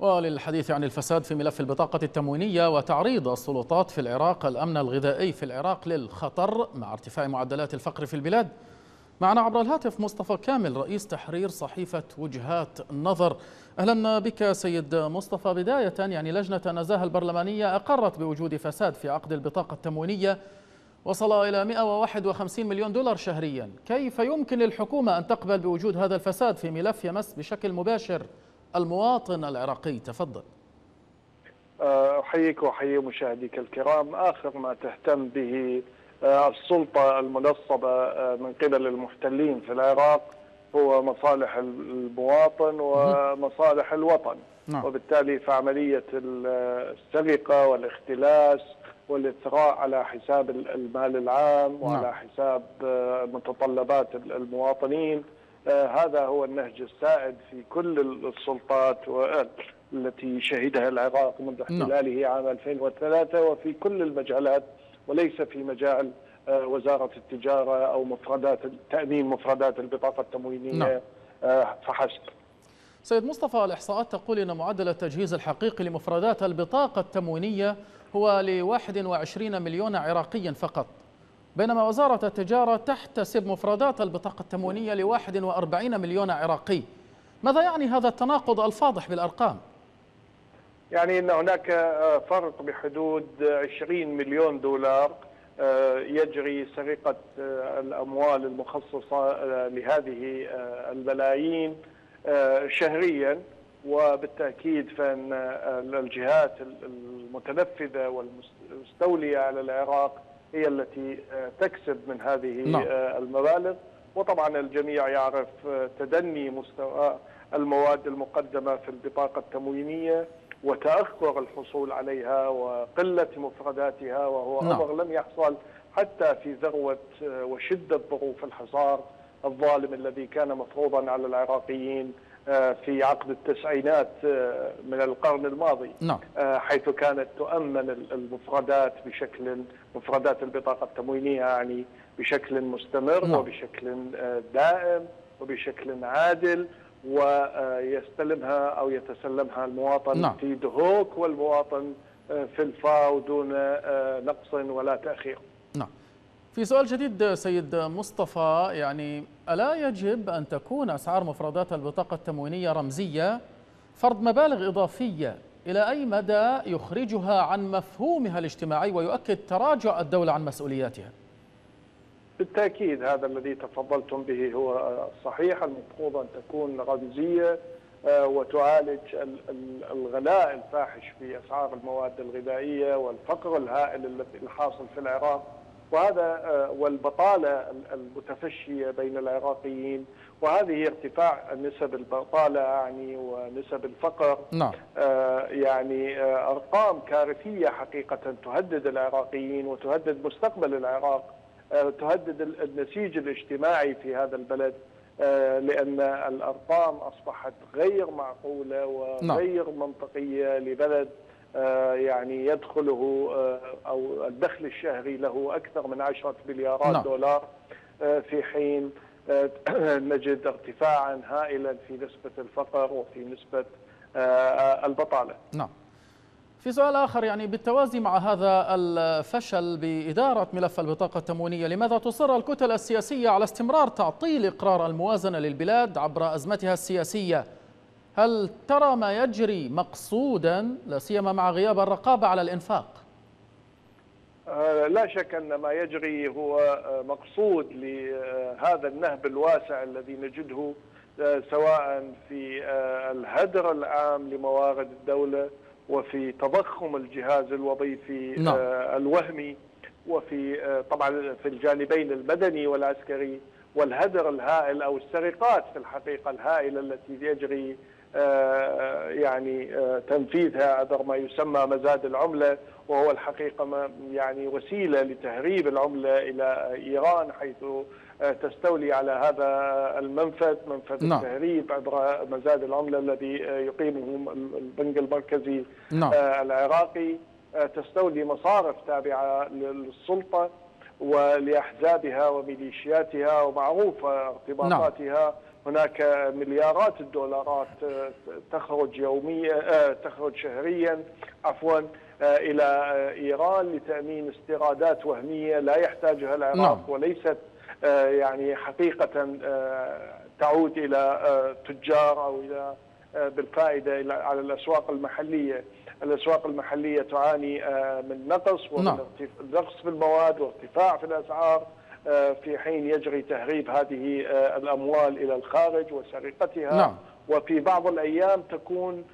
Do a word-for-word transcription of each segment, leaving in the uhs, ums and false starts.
وللحديث عن الفساد في ملف البطاقة التموينية وتعريض السلطات في العراق الأمن الغذائي في العراق للخطر مع ارتفاع معدلات الفقر في البلاد، معنا عبر الهاتف مصطفى كامل رئيس تحرير صحيفة وجهات النظر. أهلا بك سيد مصطفى. بداية يعني لجنة النزاهة البرلمانية أقرت بوجود فساد في عقد البطاقة التموينية وصل إلى مئة وواحد وخمسين مليون دولار شهريا. كيف يمكن للحكومة أن تقبل بوجود هذا الفساد في ملف يمس بشكل مباشر المواطن العراقي؟ تفضل. أحييك وأحيي مشاهديك الكرام. آخر ما تهتم به السلطة المنصبة من قبل المحتلين في العراق هو مصالح المواطن ومصالح الوطن، نعم. وبالتالي فعملية السرقة والاختلاس والإثراء على حساب المال العام وعلى نعم. حساب متطلبات المواطنين، هذا هو النهج السائد في كل السلطات التي شهدها العراق منذ احتلاله عام ألفين وثلاثة وفي كل المجالات، وليس في مجال وزارة التجارة أو مفردات تأمين مفردات البطاقة التموينية فحسب. سيد مصطفى، الإحصاءات تقول أن معدل التجهيز الحقيقي لمفردات البطاقة التموينية هو لواحد وعشرين مليون عراقي فقط، بينما وزارة التجارة تحتسب مفردات البطاقة التموينية لواحد وأربعين مليون عراقي. ماذا يعني هذا التناقض الفاضح بالأرقام؟ يعني أن هناك فرق بحدود عشرين مليون دولار يجري سرقة الأموال المخصصة لهذه الملايين شهريا، وبالتأكيد فإن الجهات المتنفذة والمستولية على العراق هي التي تكسب من هذه نعم. المبالغ. وطبعا الجميع يعرف تدني مستوى المواد المقدمة في البطاقة التموينية وتأخر الحصول عليها وقلة مفرداتها، وهو نعم. أمر لم يحصل حتى في ذروة وشدة ظروف الحصار الظالم الذي كان مفروضا على العراقيين في عقد التسعينات من القرن الماضي. نعم. حيث كانت تؤمن المفردات بشكل مفردات البطاقة التموينية يعني بشكل مستمر. نعم. وبشكل دائم وبشكل عادل، ويستلمها أو يتسلمها المواطن نعم. في دهوك والمواطن في الفاو دون نقص ولا تأخير. نعم. في سؤال جديد سيد مصطفى، يعني ألا يجب أن تكون أسعار مفردات البطاقة التموينية رمزية؟ فرض مبالغ إضافية إلى أي مدى يخرجها عن مفهومها الاجتماعي ويؤكد تراجع الدولة عن مسؤولياتها؟ بالتأكيد هذا الذي تفضلتم به هو صحيح. المفروض أن تكون رمزية وتعالج الغلاء الفاحش في أسعار المواد الغذائية والفقر الهائل الحاصل في العراق، وهذا والبطالة المتفشية بين العراقيين، وهذه ارتفاع نسب البطالة يعني ونسب الفقر. نعم. يعني أرقام كارثية حقيقة تهدد العراقيين وتهدد مستقبل العراق، تهدد النسيج الاجتماعي في هذا البلد، لأن الأرقام أصبحت غير معقولة وغير منطقية لبلد يعني يدخله أو الدخل الشهري له أكثر من عشرة مليارات دولار، في حين نجد ارتفاعا هائلا في نسبة الفقر وفي نسبة البطالة. نعم. في سؤال آخر، يعني بالتوازي مع هذا الفشل بإدارة ملف البطاقة التموينية، لماذا تصر الكتل السياسية على استمرار تعطيل إقرار الموازنة للبلاد عبر أزمتها السياسية؟ هل ترى ما يجري مقصودا لا سيما مع غياب الرقابة على الإنفاق؟ لا شك أن ما يجري هو مقصود لهذا النهب الواسع الذي نجده سواء في الهدر العام لموارد الدولة وفي تضخم الجهاز الوظيفي نعم. الوهمي، وفي طبعا في الجانبين المدني والعسكري، والهدر الهائل أو السرقات في الحقيقة الهائلة التي يجري يعني تنفيذها عبر ما يسمى مزاد العملة، وهو الحقيقة يعني وسيلة لتهريب العملة إلى إيران، حيث تستولي على هذا المنفذ، منفذ نعم. التهريب عبر مزاد العملة الذي يقيمه البنك المركزي نعم. العراقي. تستولي مصارف تابعة للسلطة ولأحزابها وميليشياتها ومعروف ارتباطاتها هناك مليارات الدولارات تخرج يوميا تخرج شهريا عفوا إلى إيران لتأمين استيرادات وهمية لا يحتاجها العراق. نعم. وليست يعني حقيقة تعود إلى تجار أو إلى بالفائدة على الأسواق المحلية. الأسواق المحلية تعاني من نقص ومن نقص في المواد وارتفاع في الأسعار، في حين يجري تهريب هذه الأموال إلى الخارج وسرقتها. نعم. وفي بعض الأيام تكون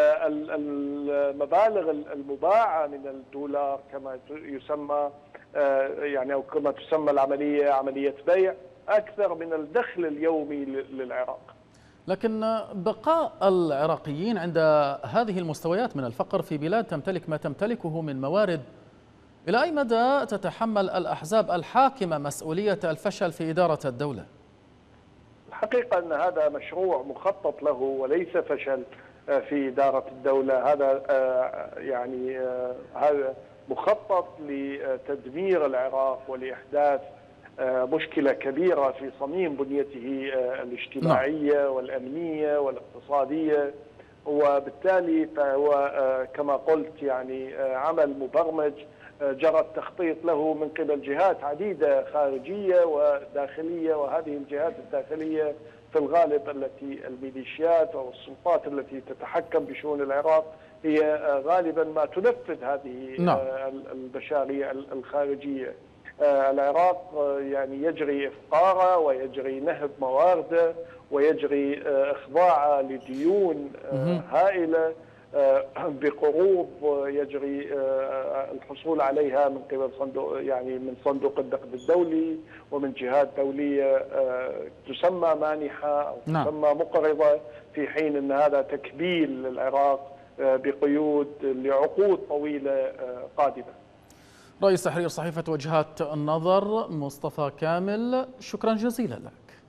المبالغ المباعة من الدولار كما يسمى يعني أو كما تسمى العملية عملية بيع أكثر من الدخل اليومي للعراق. لكن بقاء العراقيين عند هذه المستويات من الفقر في بلاد تمتلك ما تمتلكه من موارد، إلى أي مدى تتحمل الأحزاب الحاكمة مسؤولية الفشل في إدارة الدولة؟ الحقيقة أن هذا مشروع مخطط له وليس فشل في إدارة الدولة. هذا يعني هذا مخطط لتدمير العراق ولإحداث مشكلة كبيرة في صميم بنيته الاجتماعية والأمنية والاقتصادية، وبالتالي فهو كما قلت يعني عمل مبرمج جرى التخطيط له من قبل جهات عديدة خارجية وداخلية، وهذه الجهات الداخلية في الغالب التي الميليشيات أو السلطات التي تتحكم بشؤون العراق هي غالبا ما تنفذ هذه نعم. المشاريع الخارجية. العراق يعني يجري إفقاره ويجري نهب موارده ويجري إخضاعه لديون هائلة بقروض يجري الحصول عليها من قبل صندوق يعني من صندوق النقد الدولي ومن جهات دولية تسمى مانحة أو تسمى مقرضة، في حين أن هذا تكبيل للعراق بقيود لعقود طويلة قادمة. رئيس تحرير صحيفة وجهات النظر مصطفى كامل، شكرا جزيلا لك.